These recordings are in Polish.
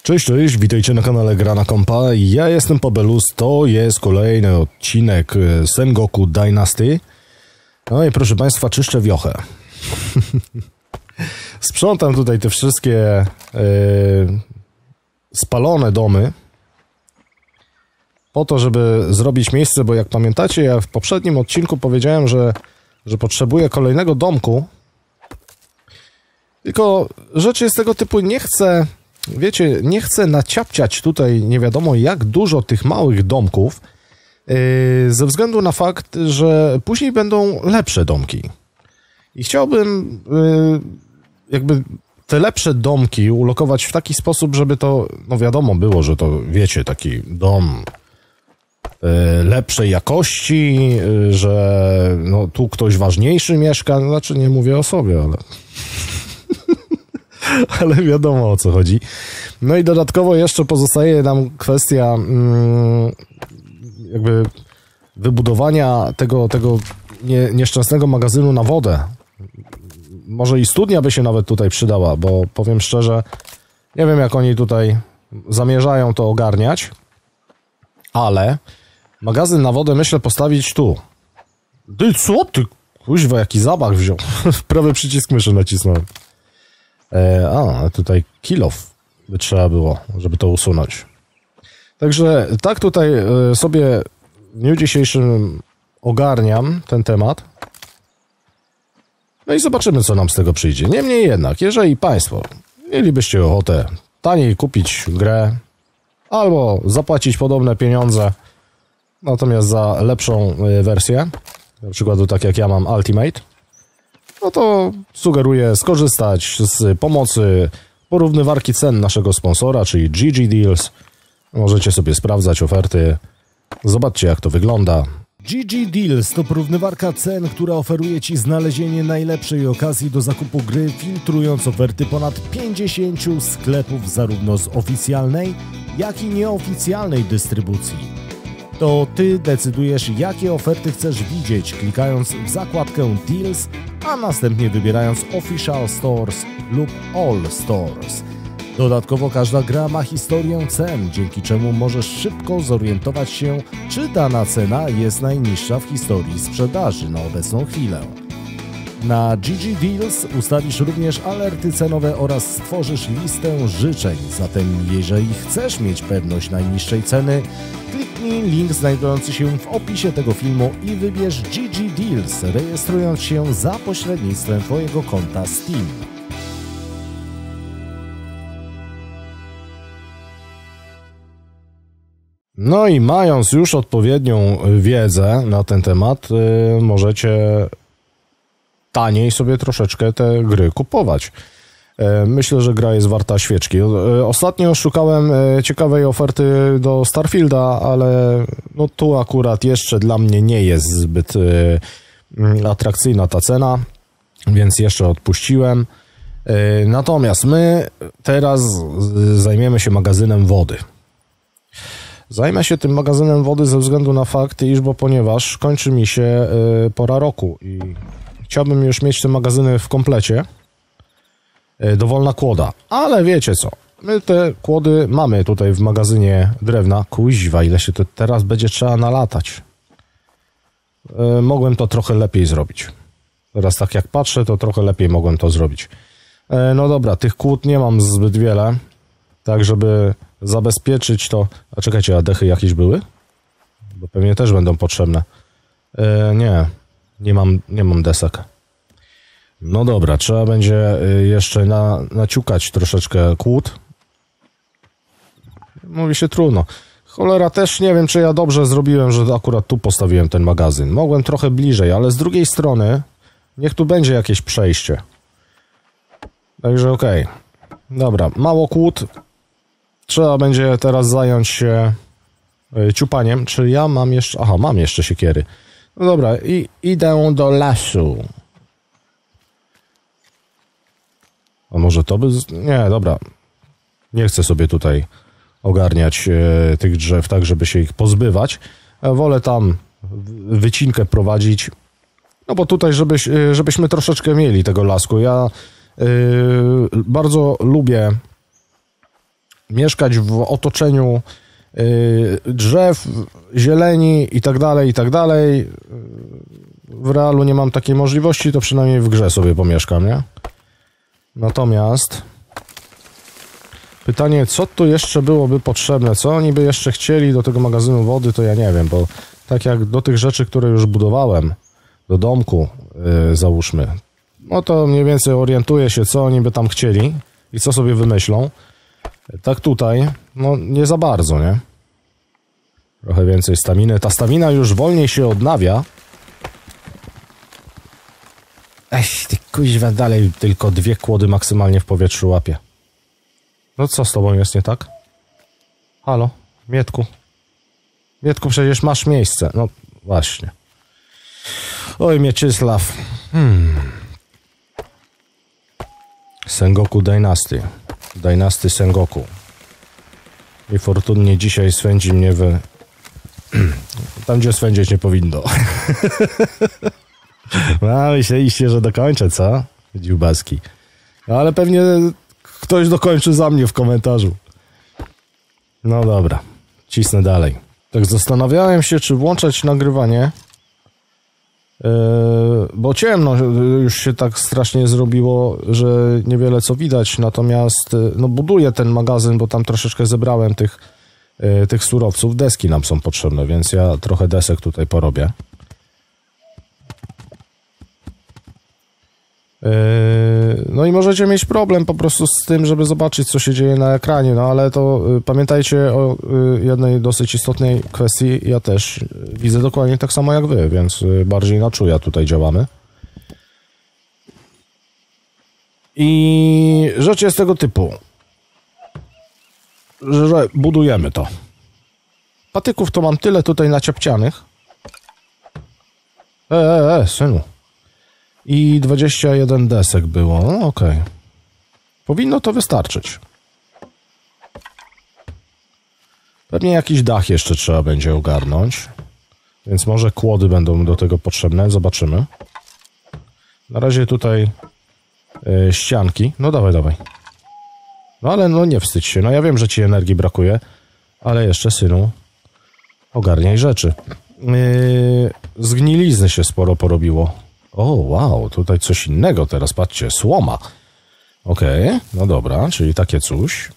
Cześć, witajcie na kanale Gra na Kompa. Ja jestem Pabelus, to jest kolejny odcinek Sengoku Dynasty. No i proszę Państwa, czyszczę wiochę. Sprzątam tutaj te wszystkie spalone domy po to, żeby zrobić miejsce, bo jak pamiętacie, ja w poprzednim odcinku powiedziałem, że potrzebuję kolejnego domku. Tylko rzecz jest tego typu, nie chcę, wiecie, nie chcę naciapciać tutaj nie wiadomo jak dużo tych małych domków, ze względu na fakt, że później będą lepsze domki. I chciałbym jakby te lepsze domki ulokować w taki sposób, żeby to, no wiadomo było, że to, wiecie, taki dom lepszej jakości, że no tu ktoś ważniejszy mieszka, znaczy nie mówię o sobie, ale... ale wiadomo o co chodzi. No i dodatkowo jeszcze pozostaje nam kwestia jakby wybudowania tego nieszczęsnego magazynu na wodę. Może i studnia by się nawet tutaj przydała, bo powiem szczerze, nie wiem jak oni tutaj zamierzają to ogarniać, ale magazyn na wodę myślę postawić tu. Ty co ty? Kuźwa, jaki zapach wziął. Prawy przycisk myszy nacisnąłem. A tutaj kill off by trzeba było, żeby to usunąć. Także tak tutaj sobie w dniu dzisiejszym ogarniam ten temat. No i zobaczymy, co nam z tego przyjdzie. Niemniej jednak, jeżeli Państwo mielibyście ochotę taniej kupić grę albo zapłacić podobne pieniądze, natomiast za lepszą wersję, na przykład tak jak ja mam Ultimate, no to sugeruję skorzystać z pomocy porównywarki cen naszego sponsora, czyli GG Deals. Możecie sobie sprawdzać oferty. Zobaczcie, jak to wygląda. GG Deals to porównywarka cen, która oferuje Ci znalezienie najlepszej okazji do zakupu gry, filtrując oferty ponad 50 sklepów zarówno z oficjalnej, jak i nieoficjalnej dystrybucji. To Ty decydujesz, jakie oferty chcesz widzieć, klikając w zakładkę Deals, a następnie wybierając Official Stores lub All Stores. Dodatkowo każda gra ma historię cen, dzięki czemu możesz szybko zorientować się, czy dana cena jest najniższa w historii sprzedaży na obecną chwilę. Na GG Deals ustawisz również alerty cenowe oraz stworzysz listę życzeń, zatem jeżeli chcesz mieć pewność najniższej ceny, kliknij link znajdujący się w opisie tego filmu i wybierz GG Deals, rejestrując się za pośrednictwem Twojego konta Steam. No i mając już odpowiednią wiedzę na ten temat, możecie taniej sobie troszeczkę te gry kupować. Myślę, że gra jest warta świeczki. Ostatnio szukałem ciekawej oferty do Starfielda, ale no tu akurat jeszcze dla mnie nie jest zbyt atrakcyjna ta cena, więc jeszcze odpuściłem. Natomiast my teraz zajmiemy się magazynem wody. Zajmę się tym magazynem wody ze względu na fakt, ponieważ kończy mi się pora roku i chciałbym już mieć te magazyny w komplecie. Dowolna kłoda. Ale wiecie co? My te kłody mamy tutaj w magazynie drewna. Kuźwa, ile się to teraz będzie trzeba nalatać. Mogłem to trochę lepiej zrobić. Teraz tak jak patrzę, to trochę lepiej mogłem to zrobić. No dobra, tych kłód nie mam zbyt wiele. Tak, żeby zabezpieczyć to... A czekajcie, a dechy jakieś były? Bo pewnie też będą potrzebne. Nie mam desek. No dobra, trzeba będzie jeszcze naciukać troszeczkę kłód. Mówi się trudno. Cholera, też nie wiem, czy ja dobrze zrobiłem, że akurat tu postawiłem ten magazyn. Mogłem trochę bliżej, ale z drugiej strony niech tu będzie jakieś przejście. Także okej. Dobra, mało kłód. Trzeba będzie teraz zająć się ciupaniem. Czy ja mam jeszcze... Aha, mam jeszcze siekiery. No dobra, idę do lasu. A może to by... Nie, dobra. Nie chcę sobie tutaj ogarniać tych drzew tak, żeby się ich pozbywać. Wolę tam wycinkę prowadzić. No bo tutaj, żebyśmy troszeczkę mieli tego lasku. Ja bardzo lubię mieszkać w otoczeniu drzew, zieleni i tak dalej. W realu nie mam takiej możliwości, to przynajmniej w grze sobie pomieszkam, nie? Natomiast pytanie, co tu jeszcze byłoby potrzebne? Co oni by jeszcze chcieli do tego magazynu wody, to ja nie wiem, bo tak jak do tych rzeczy, które już budowałem, do domku, załóżmy, no to mniej więcej orientuję się, co oni by tam chcieli i co sobie wymyślą. Tak tutaj, no nie za bardzo, nie? Trochę więcej staminy. Ta stamina już wolniej się odnawia. Ty kuźwa, dalej tylko 2 kłody maksymalnie w powietrzu łapie. No co z tobą jest nie tak? Halo, Mietku. Mietku, przecież masz miejsce. No właśnie. Oj, Mieczysław. Sengoku Dynasty. Dynasty Sengoku. I fortunnie dzisiaj swędzi mnie tam, gdzie swędzić nie powinno. Myśleliście, że dokończę, co? Dziubaski. Ale pewnie ktoś dokończy za mnie w komentarzu. No dobra. Cisnę dalej. Tak zastanawiałem się, czy włączać nagrywanie. Bo ciemno już się tak strasznie zrobiło, że niewiele co widać. Natomiast no buduję ten magazyn, bo tam troszeczkę zebrałem tych surowców. Deski nam są potrzebne, więc ja trochę desek tutaj porobię. No i możecie mieć problem po prostu z tym, żeby zobaczyć, co się dzieje na ekranie, no ale to pamiętajcie o jednej dosyć istotnej kwestii. Ja też widzę dokładnie tak samo jak wy, więc bardziej na czuja tutaj działamy. I rzecz jest tego typu, że budujemy to. Patyków to mam tyle tutaj naciapcianych. Synu. I 21 desek było. No, okej. Powinno to wystarczyć. Pewnie jakiś dach jeszcze trzeba będzie ogarnąć. Więc może kłody będą do tego potrzebne. Zobaczymy. Na razie tutaj ścianki. No dawaj. No ale no nie wstydź się. No ja wiem, że ci energii brakuje. Ale jeszcze, synu, ogarniaj rzeczy. Zgnilizny się sporo porobiło. O, wow, tutaj coś innego teraz, patrzcie, słoma. Okej, no dobra, czyli takie coś.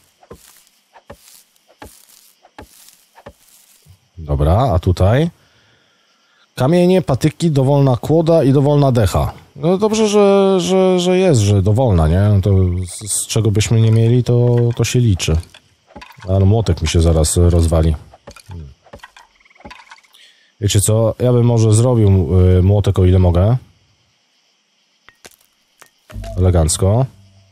Dobra, a tutaj kamienie, patyki, dowolna kłoda i dowolna decha. No dobrze, że jest, że dowolna, nie? No to z czego byśmy nie mieli, to się liczy. Ale młotek mi się zaraz rozwali. Wiecie co, ja bym może zrobił młotek, o ile mogę. Elegancko.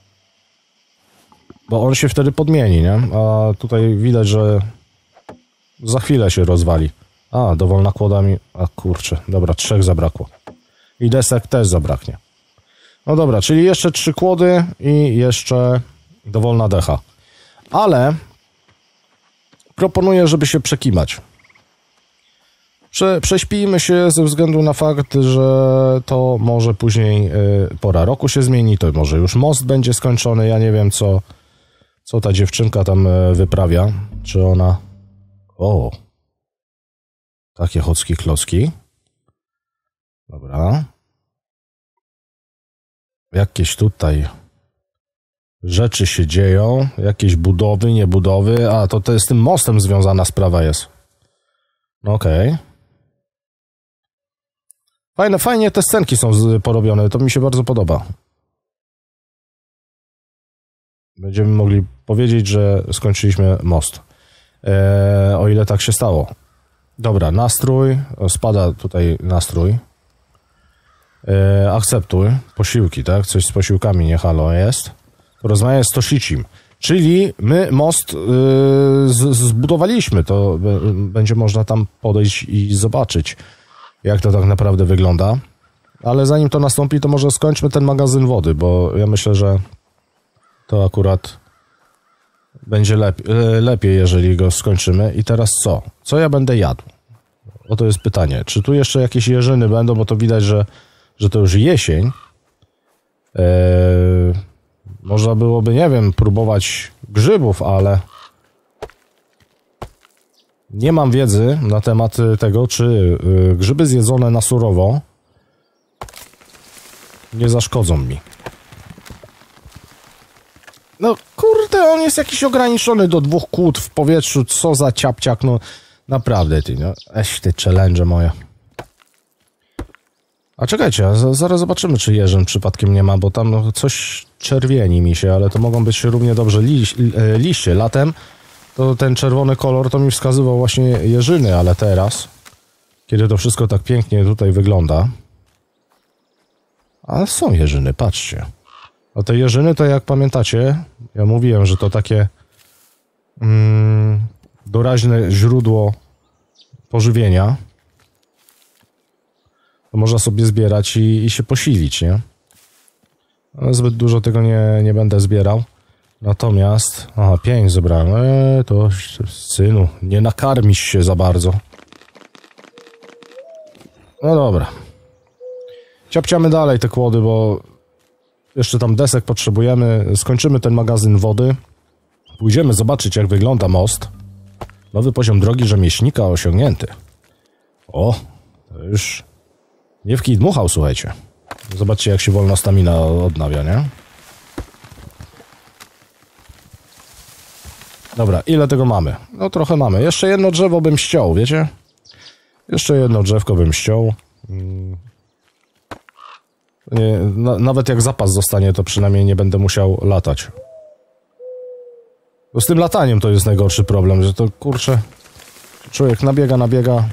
Bo on się wtedy podmieni, nie? A tutaj widać, że za chwilę się rozwali. A, dowolna kłoda mi... A kurczę, dobra, 3 zabrakło. I desek też zabraknie. No dobra, czyli jeszcze 3 kłody i jeszcze dowolna decha. Ale proponuję, żeby się przekimać. Prześpijmy się ze względu na fakt, że to może później pora roku się zmieni, to może już most będzie skończony. Ja nie wiem, co ta dziewczynka tam wyprawia. Czy ona... O! Takie chocki klocki. Dobra. Jakieś tutaj rzeczy się dzieją. Jakieś budowy, niebudowy. A, to z tym mostem związana sprawa jest. Okej. Fajnie te scenki są porobione, to mi się bardzo podoba. Będziemy mogli powiedzieć, że skończyliśmy most. O ile tak się stało. Dobra, nastrój. Spada tutaj nastrój. Akceptuj. Posiłki, tak? Coś z posiłkami, nie halo jest. Rozmawiam z Toshicim. Czyli my most zbudowaliśmy. To będzie można tam podejść i zobaczyć, jak to tak naprawdę wygląda. Ale zanim to nastąpi, to może skończmy ten magazyn wody, bo ja myślę, że to akurat będzie lepiej, jeżeli go skończymy. I teraz co? Co ja będę jadł? Oto jest pytanie. Czy tu jeszcze jakieś jeżyny będą, bo to widać, że to już jesień. Można byłoby, nie wiem, próbować grzybów, ale Nie mam wiedzy na temat tego, czy grzyby zjedzone na surowo nie zaszkodzą mi. No kurde, on jest jakiś ograniczony do 2 kłód w powietrzu. Co za ciapciak, no naprawdę ty, no. Te challenge moje. A czekajcie, zaraz zobaczymy, czy jeżyn przypadkiem nie ma, bo tam no, coś czerwieni mi się, ale to mogą być równie dobrze liście. Latem to ten czerwony kolor to mi wskazywał właśnie jeżyny, ale teraz, kiedy to wszystko tak pięknie tutaj wygląda, a są jeżyny, patrzcie. A te jeżyny to jak pamiętacie, ja mówiłem, że to takie doraźne źródło pożywienia. To można sobie zbierać i się posilić, nie? Ale zbyt dużo tego nie będę zbierał. Natomiast... Aha, 5 zebrałem. To synu, nie nakarmisz się za bardzo. No dobra. Ciapciamy dalej te kłody, bo jeszcze tam desek potrzebujemy. Skończymy ten magazyn wody. Pójdziemy zobaczyć, jak wygląda most. Nowy poziom drogi rzemieślnika osiągnięty. O, to już... Nie w kij dmuchał, słuchajcie. Zobaczcie, jak się wolno stamina odnawia, nie? Dobra, ile tego mamy? No trochę mamy. Jeszcze jedno drzewo bym ściął, wiecie? Jeszcze jedno drzewko bym ściął. Nawet jak zapas zostanie, to przynajmniej nie będę musiał latać. Bo z tym lataniem to jest najgorszy problem, że to, kurczę, człowiek nabiega.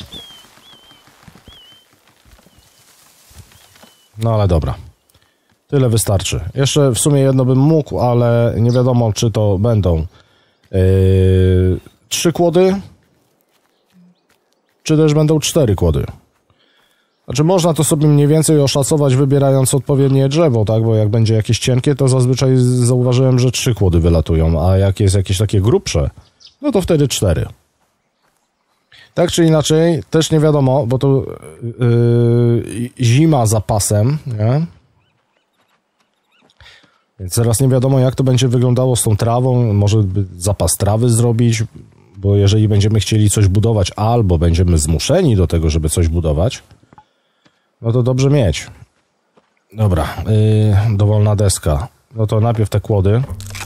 No ale dobra. Tyle wystarczy. Jeszcze w sumie jedno bym mógł, ale nie wiadomo, czy to będą 3 kłody, czy też będą 4 kłody. Znaczy można to sobie mniej więcej oszacować, wybierając odpowiednie drzewo, tak? Bo jak będzie jakieś cienkie, to zazwyczaj zauważyłem, że 3 kłody wylatują, a jak jest jakieś takie grubsze, no to wtedy 4. Tak czy inaczej, też nie wiadomo, bo to zima za pasem, nie? Więc teraz nie wiadomo, jak to będzie wyglądało z tą trawą. Może zapas trawy zrobić, bo jeżeli będziemy chcieli coś budować, albo będziemy zmuszeni do tego, żeby coś budować, no to dobrze mieć. Dobra, dowolna deska. No to najpierw te kłody.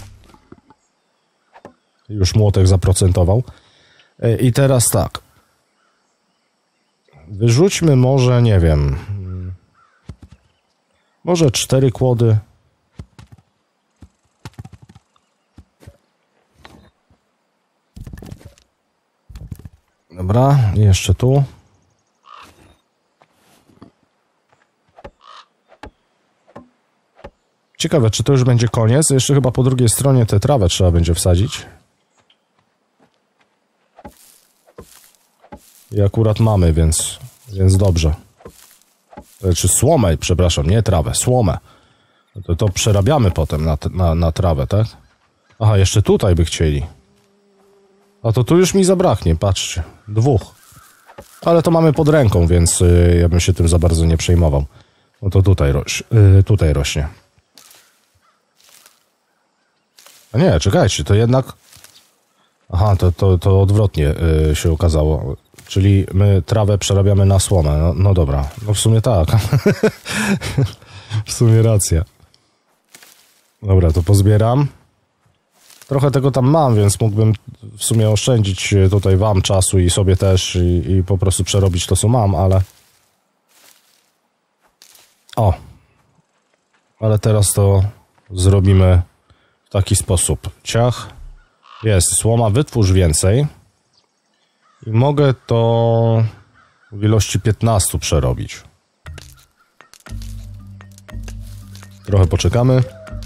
Już młotek zaprocentował. I teraz tak. Wyrzućmy może, nie wiem, może 4 kłody. Dobra, jeszcze tu. Ciekawe, czy to już będzie koniec? Jeszcze chyba po drugiej stronie tę trawę trzeba będzie wsadzić. I akurat mamy, więc dobrze. Czy słomę, przepraszam, nie trawę, słomę. To przerabiamy potem na trawę, tak? Aha, jeszcze tutaj by chcieli. A to tu już mi zabraknie, patrzcie. 2. Ale to mamy pod ręką, więc ja bym się tym za bardzo nie przejmował. No to tutaj rośnie. A nie, czekajcie, to jednak... Aha, to odwrotnie się okazało. Czyli my trawę przerabiamy na słomę. No dobra, no w sumie tak. W sumie racja. Dobra, to pozbieram. Trochę tego tam mam, więc mógłbym w sumie oszczędzić tutaj wam czasu i sobie też i po prostu przerobić to, co mam, ale... O! Ale teraz to zrobimy w taki sposób. Ciach. Jest słoma, wytwórz więcej. I mogę to w ilości 15 przerobić. Trochę poczekamy.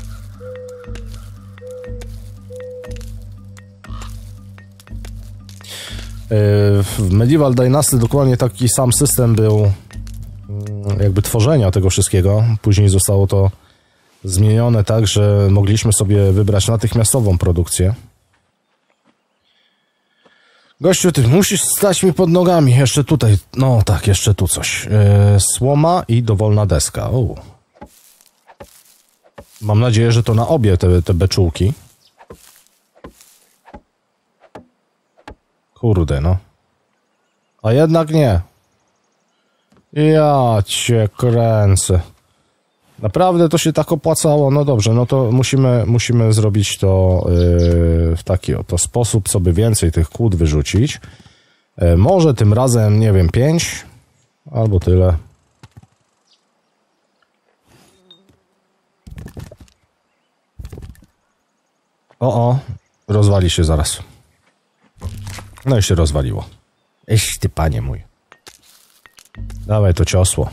W Medieval Dynasty dokładnie taki sam system był jakby tworzenia tego wszystkiego. Później zostało to zmienione tak, że mogliśmy sobie wybrać natychmiastową produkcję. Gościu, ty musisz stać mi pod nogami. Jeszcze tutaj, no tak, jeszcze tu coś. Słoma i dowolna deska. Mam nadzieję, że to na obie te beczułki. Kurde, no. A jednak nie. Ja cię kręcę. Naprawdę to się tak opłacało? No dobrze, no to musimy zrobić to w taki oto sposób, sobie więcej tych kłód wyrzucić. Może tym razem, nie wiem, 5 albo tyle. O, rozwali się zaraz. No i się rozwaliło. Eś ty, panie mój. Dawaj to ciosło.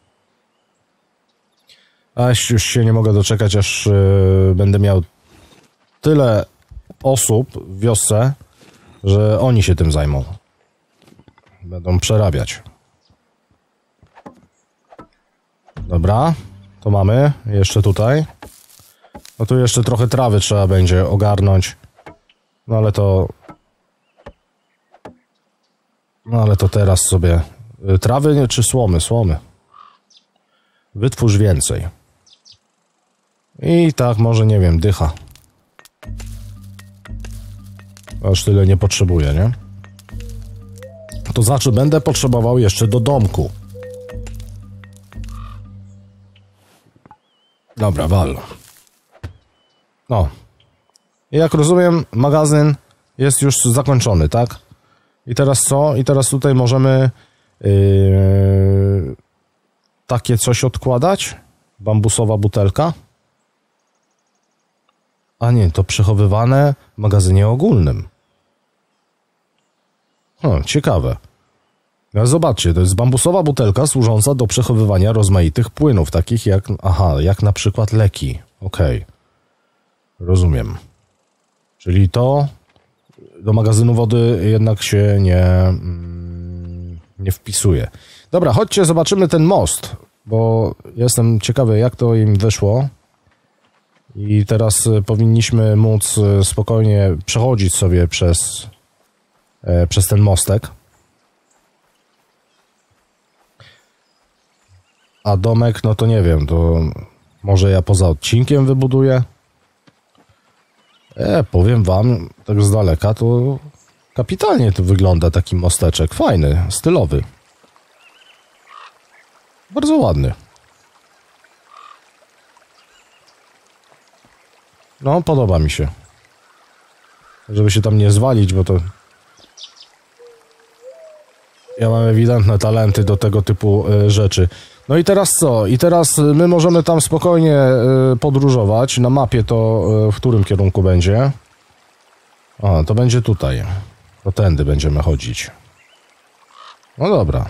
A już się nie mogę doczekać, aż będę miał tyle osób w wiosce, że oni się tym zajmą. Będą przerabiać. Dobra, to mamy. Jeszcze tutaj. No tu jeszcze trochę trawy trzeba będzie ogarnąć. No ale to... No ale to teraz sobie... Trawy czy słomy? Słomy. Wytwórz więcej. I tak może, nie wiem, dycha. Aż tyle nie potrzebuję, nie? To znaczy będę potrzebował jeszcze do domku. Dobra, wal. No. I jak rozumiem, magazyn jest już zakończony, tak? I teraz co? I teraz tutaj możemy takie coś odkładać? Bambusowa butelka? A nie, to przechowywane w magazynie ogólnym. Ciekawe. No zobaczcie, to jest bambusowa butelka służąca do przechowywania rozmaitych płynów, takich jak, jak na przykład leki. Okej. Rozumiem. Czyli to do magazynu wody jednak się nie wpisuje. Dobra, chodźcie, zobaczymy ten most, bo jestem ciekawy, jak to im wyszło. I teraz powinniśmy móc spokojnie przechodzić sobie przez ten mostek. A domek, no to nie wiem, to może ja poza odcinkiem wybuduję? Powiem wam, tak z daleka, to kapitalnie tu wygląda taki mosteczek. Fajny, stylowy. Bardzo ładny. No, podoba mi się. Żeby się tam nie zwalić, bo to... Ja mam ewidentne talenty do tego typu rzeczy. No i teraz co? I teraz my możemy tam spokojnie podróżować. Na mapie to w którym kierunku będzie? To będzie tutaj. To tędy będziemy chodzić. No dobra.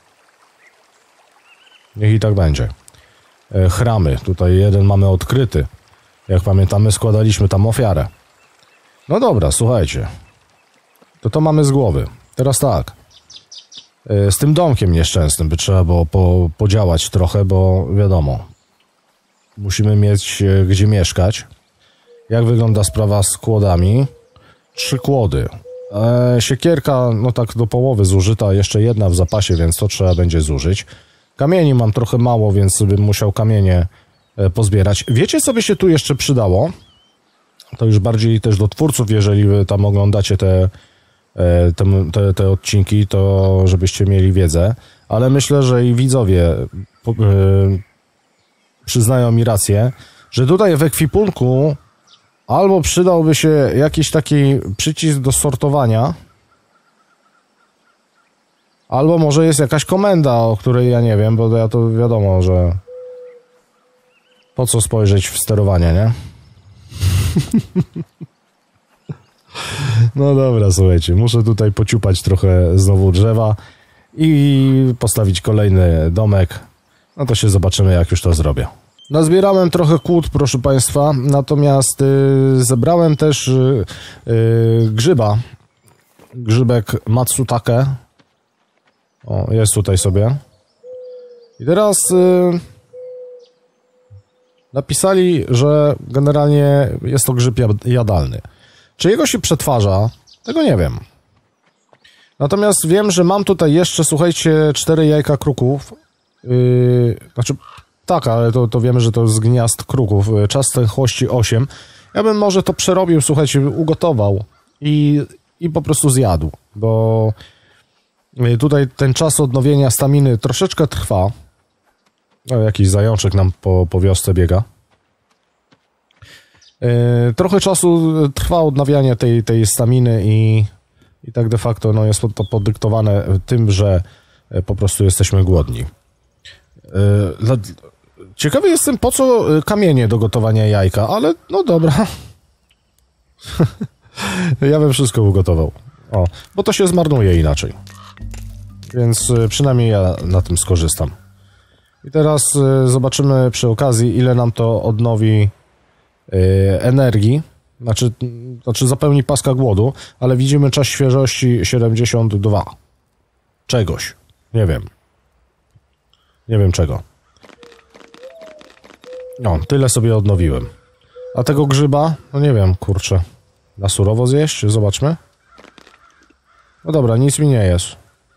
Niech i tak będzie. Chramy. Tutaj jeden mamy odkryty. Jak pamiętamy, składaliśmy tam ofiarę. No dobra, słuchajcie. To mamy z głowy. Teraz tak. Z tym domkiem nieszczęsnym by trzeba było podziałać trochę, bo wiadomo, musimy mieć gdzie mieszkać. Jak wygląda sprawa z kłodami? 3 kłody. Siekierka, no tak do połowy zużyta, jeszcze jedna w zapasie, więc to trzeba będzie zużyć. Kamieni mam trochę mało, więc bym musiał kamienie pozbierać. Wiecie, co by się tu jeszcze przydało? To już bardziej też do twórców, jeżeli wy tam oglądacie te odcinki, to żebyście mieli wiedzę, ale myślę, że i widzowie przyznają mi rację, że tutaj w ekwipunku albo przydałby się jakiś taki przycisk do sortowania, albo może jest jakaś komenda, o której ja nie wiem, bo ja to wiadomo, że po co spojrzeć w sterowanie, nie? No dobra, słuchajcie, muszę tutaj pociupać trochę znowu drzewa i postawić kolejny domek. No to się zobaczymy, jak już to zrobię. Nazbierałem trochę kłód, proszę Państwa, natomiast zebrałem też grzyba. Grzybek Matsutake. O, jest tutaj sobie. I teraz napisali, że generalnie jest to grzyb jadalny. Czy jego się przetwarza? Tego nie wiem. Natomiast wiem, że mam tutaj jeszcze, słuchajcie, 4 jajka kruków. Znaczy, tak, ale to wiemy, że to z gniazd kruków. Czas tęchłości 8. Ja bym może to przerobił, słuchajcie, ugotował i po prostu zjadł. bo tutaj ten czas odnowienia staminy troszeczkę trwa. No, jakiś zajączek nam po wiosce biega. Trochę czasu trwa odnawianie tej staminy i tak de facto no, jest to podyktowane tym, że po prostu jesteśmy głodni. Ciekawy jestem, po co kamienie do gotowania jajka, ale no dobra. Ja bym wszystko ugotował. O, bo to się zmarnuje inaczej. Więc przynajmniej ja na tym skorzystam. I teraz zobaczymy przy okazji, ile nam to odnowi energii. Znaczy zapełni paska głodu, ale widzimy czas świeżości 72. Czegoś. Nie wiem. Nie wiem czego. No, tyle sobie odnowiłem. A tego grzyba? No nie wiem, kurczę. Na surowo zjeść? Zobaczmy. No dobra, nic mi nie jest.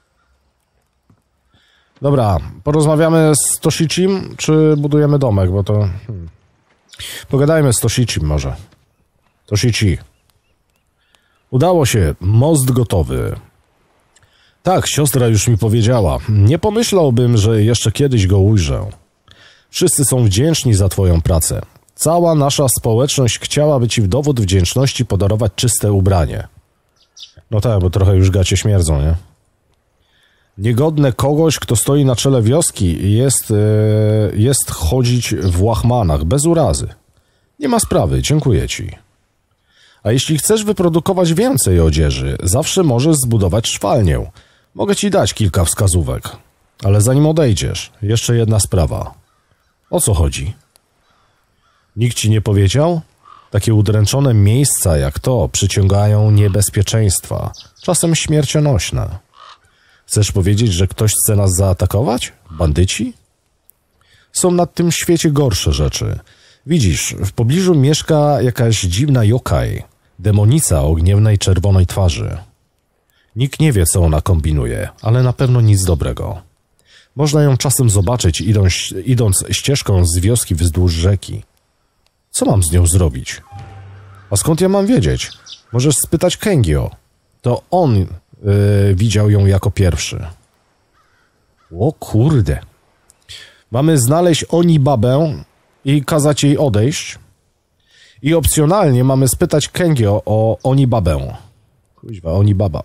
Dobra, porozmawiamy z Toshichim, czy budujemy domek, bo to... Pogadajmy z Toshichim może. Toshichi. Udało się, most gotowy. Tak, siostra już mi powiedziała. Nie pomyślałbym, że jeszcze kiedyś go ujrzę. Wszyscy są wdzięczni za twoją pracę. Cała nasza społeczność chciałaby ci w dowód wdzięczności podarować czyste ubranie. No tak, bo trochę już gacie śmierdzą, nie? Niegodne kogoś, kto stoi na czele wioski jest chodzić w łachmanach, bez urazy. Nie ma sprawy, dziękuję ci. A jeśli chcesz wyprodukować więcej odzieży, zawsze możesz zbudować szwalnię. Mogę ci dać kilka wskazówek. Ale zanim odejdziesz, jeszcze jedna sprawa. O co chodzi? Nikt ci nie powiedział? Takie udręczone miejsca jak to przyciągają niebezpieczeństwa, czasem śmiercionośne. Chcesz powiedzieć, że ktoś chce nas zaatakować? Bandyci? Są na tym świecie gorsze rzeczy. Widzisz, w pobliżu mieszka jakaś dziwna yokai, demonica o gniewnej czerwonej twarzy. Nikt nie wie, co ona kombinuje, ale na pewno nic dobrego. Można ją czasem zobaczyć, idąc ścieżką z wioski wzdłuż rzeki. Co mam z nią zrobić? A skąd ja mam wiedzieć? Możesz spytać Kengio. To on widział ją jako pierwszy. O kurde. Mamy znaleźć Onibabę i kazać jej odejść. I opcjonalnie mamy spytać Kengio o Onibabę. Kuźwa, Onibaba.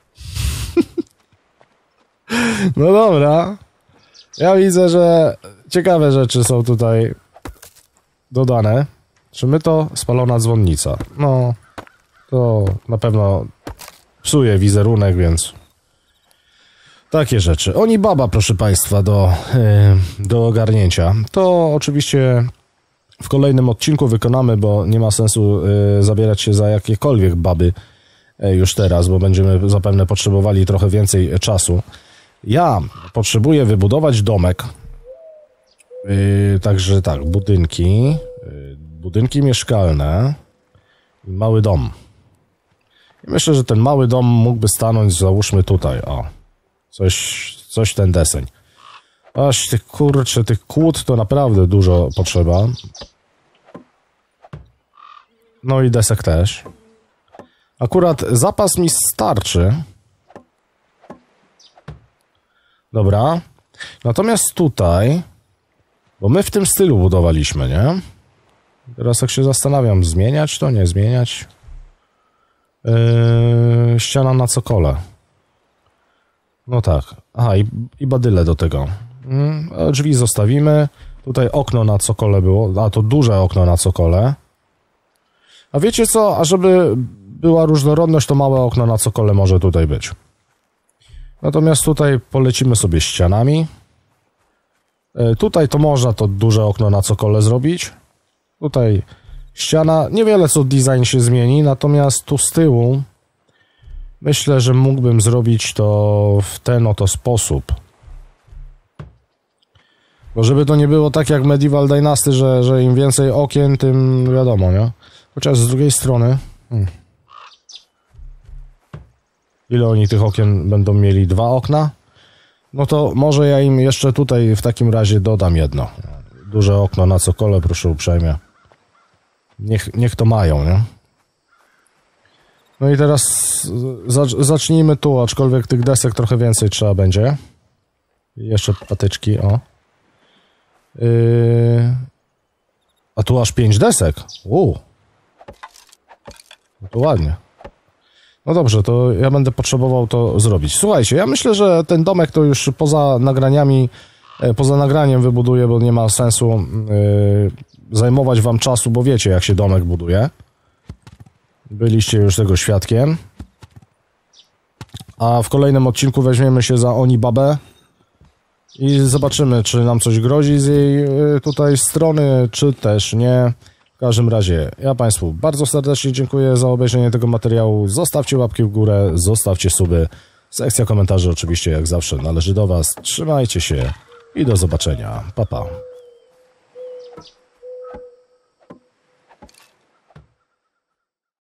No dobra. Ja widzę, że ciekawe rzeczy są tutaj dodane. Czy my to spalona dzwonnica? No, to na pewno psuje wizerunek, więc takie rzeczy. Onibaba, proszę Państwa, do ogarnięcia. To oczywiście w kolejnym odcinku wykonamy, bo nie ma sensu zabierać się za jakiekolwiek baby już teraz, bo będziemy zapewne potrzebowali trochę więcej czasu. Ja potrzebuję wybudować domek. Także tak, budynki mieszkalne i mały dom. I myślę, że ten mały dom mógłby stanąć, załóżmy tutaj, o. Coś ten deseń. Aż tych kurczę, tych kłód to naprawdę dużo potrzeba. No i desek też. Akurat zapas mi starczy. Dobra. Natomiast tutaj, bo my w tym stylu budowaliśmy, nie? Teraz jak się zastanawiam, zmieniać to, nie zmieniać? Ściana na cokole. No tak. Aha, i badyle do tego. Drzwi zostawimy. Tutaj okno na cokole było. A, to duże okno na cokole. A wiecie co? A żeby była różnorodność, to małe okno na cokole może tutaj być. Natomiast tutaj polecimy sobie ścianami. Tutaj to można to duże okno na cokole zrobić. Tutaj ściana. Niewiele co design się zmieni, natomiast tu z tyłu myślę, że mógłbym zrobić to w ten oto sposób. Bo żeby to nie było tak jak Medieval Dynasty, że im więcej okien, tym wiadomo, nie? Chociaż z drugiej strony... Ile oni tych okien będą mieli? 2 okna? No to może ja im jeszcze tutaj w takim razie dodam jedno. Duże okno na cokole, proszę uprzejmie. Niech to mają, nie? No i teraz zacznijmy tu, aczkolwiek tych desek trochę więcej trzeba będzie. Jeszcze patyczki, o. A tu aż 5 desek. No to ładnie. No dobrze, to ja będę potrzebował to zrobić. Słuchajcie, ja myślę, że ten domek to już poza nagraniem wybuduję, bo nie ma sensu zajmować wam czasu, bo wiecie, jak się domek buduje. Byliście już tego świadkiem. A w kolejnym odcinku weźmiemy się za Onibabę i zobaczymy, czy nam coś grozi z jej tutaj strony, czy też nie. W każdym razie, ja Państwu bardzo serdecznie dziękuję za obejrzenie tego materiału. Zostawcie łapki w górę, zostawcie suby. Sekcja komentarzy oczywiście jak zawsze należy do Was. Trzymajcie się i do zobaczenia. Pa, pa.